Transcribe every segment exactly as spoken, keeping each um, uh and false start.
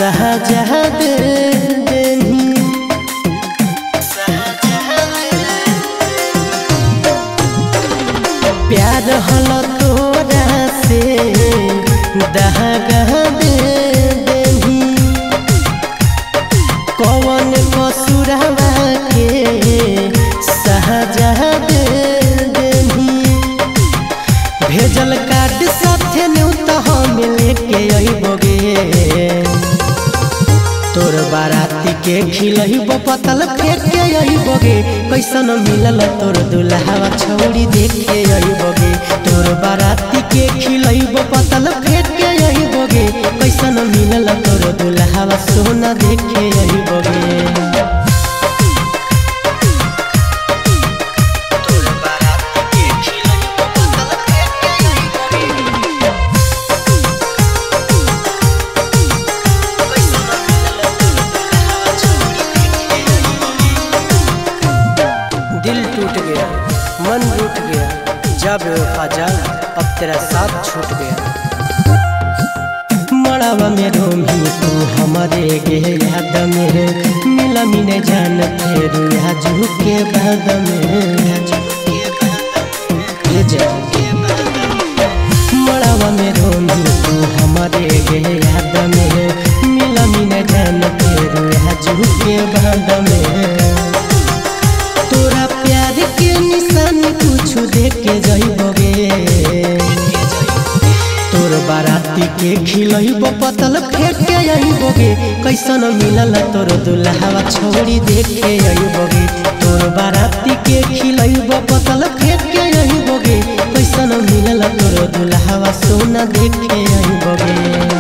सहजहद प्यार हल तोरा से दहगह देही कौन कसुरवा के सहजहद देही भेजल कार्ड साथे न्यूता हम लेके अइबोगे तोर बाराती के खिलहिब पतल फेंक के अइबोगे कैसन मिलल तोर दुल्हा छौड़ी देख के अइबोगे तोर बाराती के खिलहिब पतल फेंक के अइबोगे कैसन मिलल तोर दुल्हा सोना देख के अइबोगे। दिल टूट गया मन रूठ गया जा बेवफा जा अब तेरा साथ छूट गया मड़ावा में रोमी तू हमारे गे याद में मिला मिने जान फेरू आजू के बाद में मड़ावा में रोमी तू हमारे गे याद में मिला मिने जान फेरू आजू के बाद में तोरा प्यार के निशान कुछ देख के जाइबोगे तोर बाराती के खिलहिब पतल फेंक के अइबोगे कैसन मिलल तोर दुल्हा छौड़ी देख के अइबोगे तोर बाराती के खिलहिब पतल फेंक के अइबोगे कैसन मिलल तोर दुल्हा सोना देख के अइबोगे।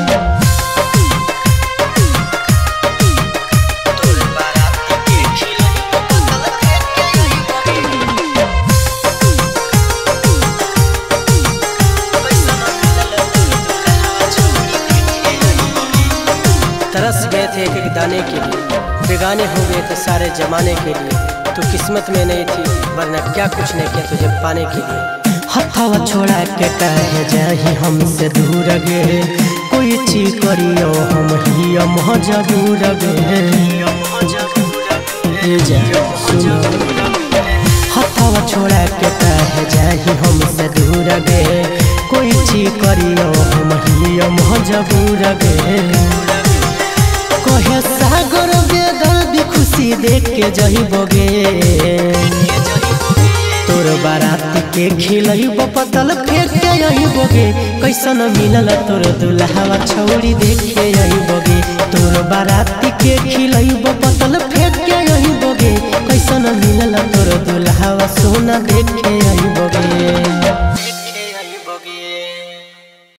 तरस गए थे एक एक दाने के लिए बेगाने हो गए थे सारे जमाने के लिए तू किस्मत में नहीं थी वरना क्या कुछ नहीं किया तुझे पाने के लिए हथवा छोड़ा के कहे जाही हमसे दूर गे कोई चीज करियो हम ही मजबूर गे हथवा छोड़ा के कहे जाही हमसे दूर गे कोई चीज करियो हम ही मजबूर गे कहे सागर बेदर्दी खुशी देख के जइबोगे तोर बाराती के खिलहिब पतल फेंक के अइबोगे कैसन मिलल तोर दुल्हा छौड़ी देख के अइबोगे तोर बाराती के खिलहिब पतल फेंक के अइबोगे कैसन मिलल तोर दुल्हा सोना देख